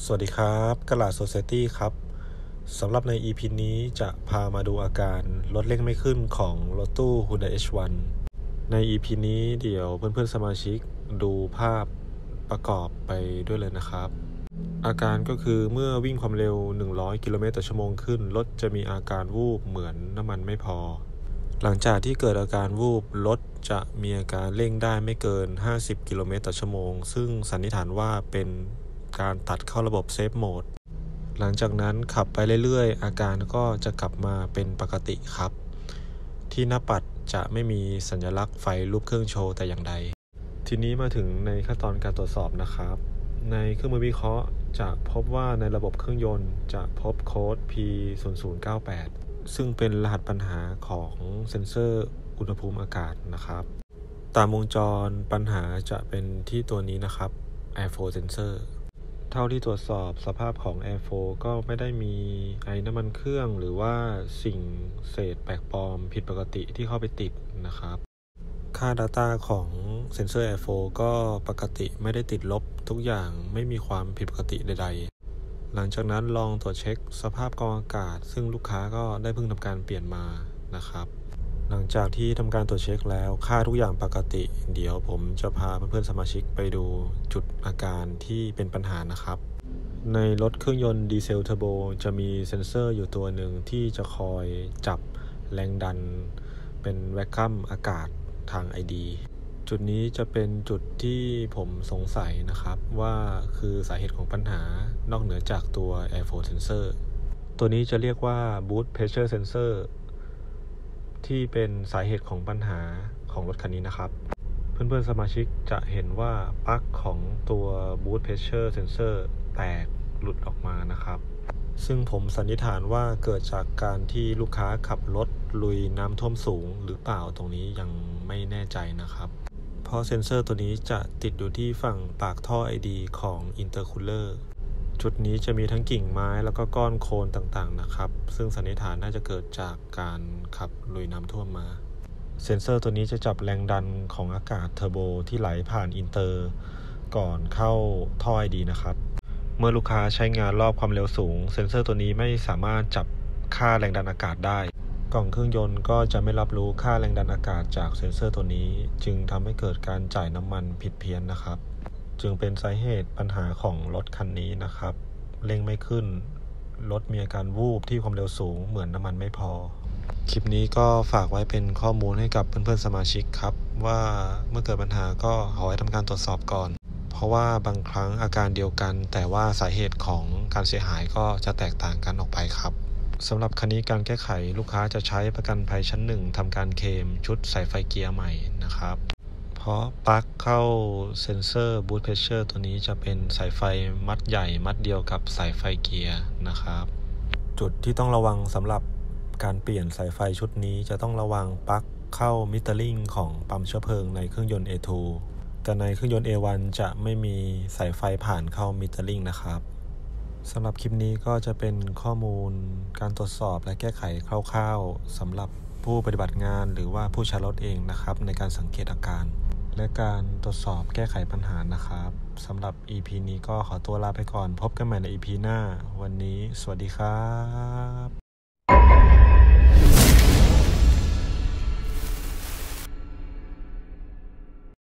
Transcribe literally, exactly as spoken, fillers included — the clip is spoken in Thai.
สวัสดีครับกะหลาดโซ ไซ ตี้ครับสำหรับใน อี พี นี้จะพามาดูอาการรถเร่งไม่ขึ้นของรถตู้ Hyundai เอช วัน ใน อี พี นี้เดี๋ยวเพื่อนๆสมาชิกดูภาพประกอบไปด้วยเลยนะครับอาการก็คือเมื่อวิ่งความเร็วหนึ่งร้อยกิโลเมตรต่อชั่วโมงขึ้นรถจะมีอาการวูบเหมือนน้ำมันไม่พอหลังจากที่เกิดอาการวูบรถจะมีอาการเร่งได้ไม่เกินห้าสิบกิโลเมตรต่อชั่วโมงซึ่งสันนิษฐานว่าเป็นการตัดเข้าระบบเซฟโหมดหลังจากนั้นขับไปเรื่อยๆอาการก็จะกลับมาเป็นปกติครับที่หน้าปัดจะไม่มีสัญลักษณ์ไฟรูปเครื่องโชว์แต่อย่างใดทีนี้มาถึงในขั้นตอนการตรวจสอบนะครับในเครื่องมือวิเคราะห์จะพบว่าในระบบเครื่องยนต์จะพบโค้ด พี ศูนย์ ศูนย์ เก้า แปด ซึ่งเป็นรหัสปัญหาของเซ็นเซอร์อุณหภูมิอากาศนะครับตามวงจรปัญหาจะเป็นที่ตัวนี้นะครับ Airflow Sensor เท่าที่ตรวจสอบสภาพของ Airflow ก็ไม่ได้มีไอน้ำมันเครื่องหรือว่าสิ่งเศษแปลกปลอมผิดปกติที่เข้าไปติดนะครับค่า Data ของเซ็นเซอร์ Airflow ก็ปกติไม่ได้ติดลบทุกอย่างไม่มีความผิดปกติใดๆหลังจากนั้นลองตรวจเช็คสภาพกรองอากาศซึ่งลูกค้าก็ได้เพิ่งทำการเปลี่ยนมานะครับหลังจากที่ทำการตรวจเช็คแล้วค่าทุกอย่างปกติเดี๋ยวผมจะพาเพื่อนๆสมาชิกไปดูจุดอาการที่เป็นปัญหานะครับในรถเครื่องยนต์ดีเซลเทอร์โบจะมีเซ็นเซอร์อยู่ตัวหนึ่งที่จะคอยจับแรงดันเป็นแวคคัมอากาศทาง ไอ ดี จุดนี้จะเป็นจุดที่ผมสงสัยนะครับว่าคือสาเหตุของปัญหานอกเหนือจากตัว Airflow Sensor ตัวนี้จะเรียกว่า Boot Pressure Sensor ที่เป็นสาเหตุของปัญหาของรถคันนี้นะครับเพื่อนๆสมาชิกจะเห็นว่าปลั๊กของตัว Boot Pressure Sensor แตกหลุดออกมานะครับซึ่งผมสันนิษฐานว่าเกิดจากการที่ลูกค้าขับรถลุยน้ำท่วมสูงหรือเปล่าตรงนี้ยังไม่แน่ใจนะครับเพราะเซ็นเซอร์ตัวนี้จะติดอยู่ที่ฝั่งปากท่อ ไอ ดี ของ Intercooler จุดนี้จะมีทั้งกิ่งไม้แล้วก็ก้อนโคลนต่างๆนะครับซึ่งสันนิษฐานน่าจะเกิดจากการขับลุยน้ำท่วมมาเซ็นเซอร์ตัวนี้จะจับแรงดันของอากาศเทอร์โบที่ไหลผ่านอินเตอร์ก่อนเข้าท่อ ไอ ดี นะครับเมื่อลูกค้าใช้งานรอบความเร็วสูงเซ็นเซอร์ตัวนี้ไม่สามารถจับค่าแรงดันอากาศได้กล่องเครื่องยนต์ก็จะไม่รับรู้ค่าแรงดันอากาศจากเซ็นเซอร์ตัวนี้จึงทำให้เกิดการจ่ายน้ำมันผิดเพี้ยนนะครับจึงเป็นสาเหตุปัญหาของรถคันนี้นะครับเร่งไม่ขึ้นรถมีอาการวูบที่ความเร็วสูงเหมือนน้ำมันไม่พอคลิปนี้ก็ฝากไว้เป็นข้อมูลให้กับเพื่อนๆสมาชิกครับว่าเมื่อเกิดปัญหาก็ขอให้ทำการตรวจสอบก่อนเพราะว่าบางครั้งอาการเดียวกันแต่ว่าสาเหตุของการเสียหายก็จะแตกต่างกันออกไปครับสำหรับคันนี้การแก้ไขลูกค้าจะใช้ประกันภัยชั้นหนึ่งทำการเคลมชุดสายไฟเกียร์ใหม่นะครับเพราะปลั๊กเข้าเซ็นเซอร์บูทเพรสเชอร์ตัวนี้จะเป็นสายไฟมัดใหญ่มัดเดียวกับสายไฟเกียร์นะครับจุดที่ต้องระวังสำหรับการเปลี่ยนสายไฟชุดนี้จะต้องระวังปลั๊กเข้ามิเตอร์ลิงของปั๊มเชื้อเพลิงในเครื่องยนต์ เอ ทู แต่ในเครื่องยนต์ เอ วัน จะไม่มีสายไฟผ่านเข้ามิเตอร์ลิงนะครับสำหรับคลิปนี้ก็จะเป็นข้อมูลการตรวจสอบและแก้ไขคร่าวๆสำหรับผู้ปฏิบัติงานหรือว่าผู้ใช้รถเองนะครับในการสังเกตอาการและการตรวจสอบแก้ไขปัญหานะครับสำหรับ อี พี นี้ก็ขอตัวลาไปก่อนพบกันใหม่ใน อี พี หน้าวันนี้สวัสดีครับ